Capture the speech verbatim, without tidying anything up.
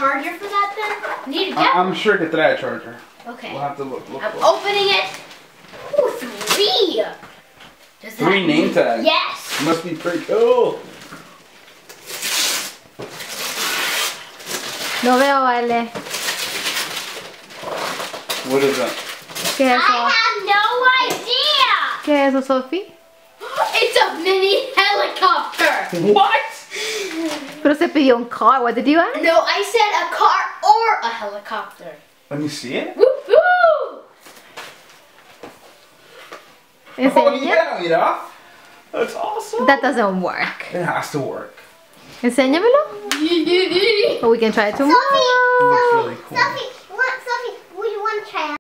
charger for that then? Need to get I'm sure que trae a charger. Okay. We'll have to look. look I'm look. opening it. Ooh, three. Does that Three name tags. Yes. Must be pretty cool. No veo, vale. What is that? ¿Qué es eso? I have no idea. ¿Qué es eso, Sophie? It's a mini helicopter. What? Pero se pidió un car. What did you ask? No, I said a car or a helicopter. Let me see it. Woo-hoo! Oh Enseña. yeah, mira. That's awesome. That doesn't work. It has to work. Enséñamelo. Or we can try it tomorrow. Looks really cool. Sophie,